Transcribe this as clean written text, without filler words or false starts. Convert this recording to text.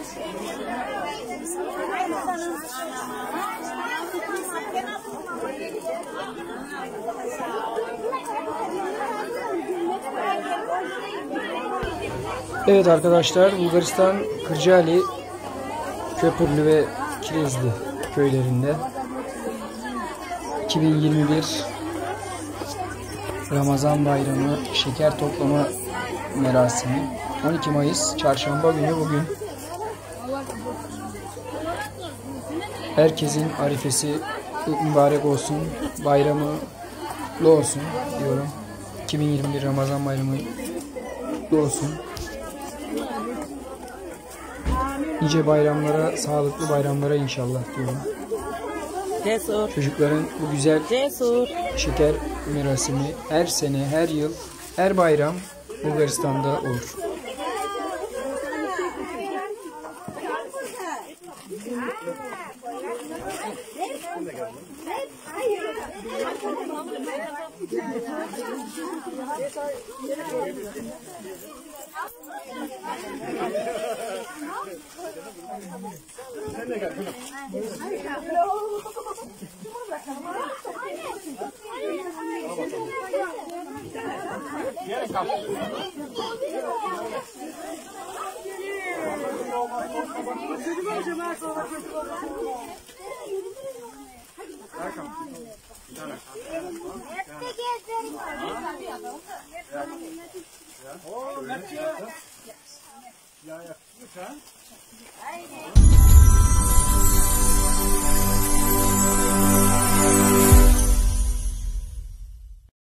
Evet arkadaşlar, Bulgaristan Kırcaali, Köprülü ve Kirazlı köylerinde 2021 Ramazan Bayramı şeker toplama merasimi 12 Mayıs Çarşamba günü bugün. Herkesin arifesi mübarek olsun, bayramı kutlu olsun diyorum. 2021 Ramazan Bayramı kutlu olsun. Nice bayramlara, sağlıklı bayramlara inşallah diyorum. Cesur. Çocukların bu güzel şeker merasimi her sene, her yıl, her bayram Bulgaristan'da olur. Ja,